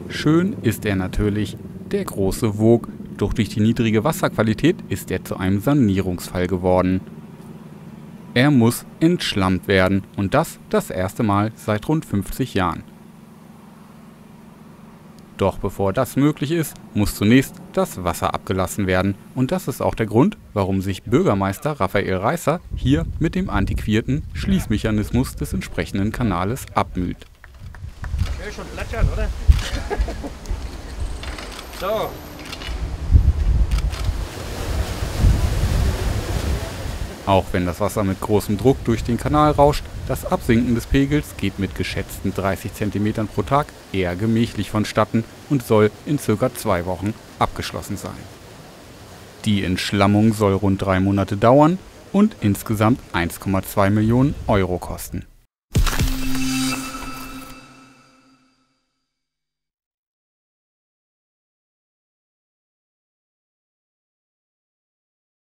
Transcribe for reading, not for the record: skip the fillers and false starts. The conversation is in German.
Schön ist er natürlich, der große Vogue, doch durch die niedrige Wasserqualität ist er zu einem Sanierungsfall geworden. Er muss entschlammt werden und das erste Mal seit rund 50 Jahren. Doch bevor das möglich ist, muss zunächst das Wasser abgelassen werden. Und das ist auch der Grund, warum sich Bürgermeister Raphael Reisser hier mit dem antiquierten Schließmechanismus des entsprechenden Kanales abmüht. Ja, schon plätschern, oder? So. Auch wenn das Wasser mit großem Druck durch den Kanal rauscht, das Absinken des Pegels geht mit geschätzten 30 cm pro Tag eher gemächlich vonstatten und soll in ca. 2 Wochen abgeschlossen sein. Die Entschlammung soll rund 3 Monate dauern und insgesamt 1,2 Millionen Euro kosten.